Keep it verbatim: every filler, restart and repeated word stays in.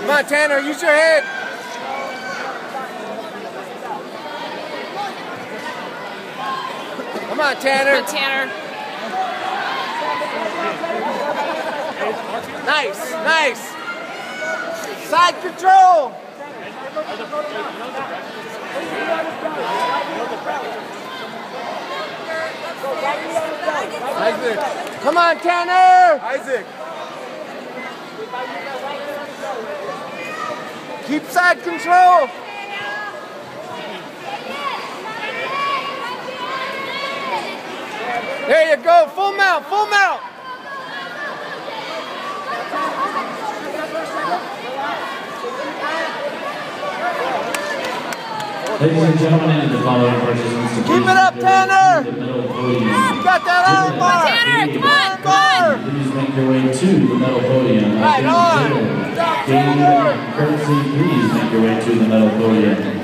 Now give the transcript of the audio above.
Come on, Tanner, use your head. Come on, Tanner. Come on, Tanner. Nice, nice. Side control. Isaac. Come on, Tanner. Isaac. Keep side control. There you go. Full mount, full mount. Ladies and gentlemen, and the following participants, keep it up, Tanner. You got that arm bar. Tanner, come on, come on. Please make your way to the metal podium. Right on. David, courtesy, please make your way to the metal podium.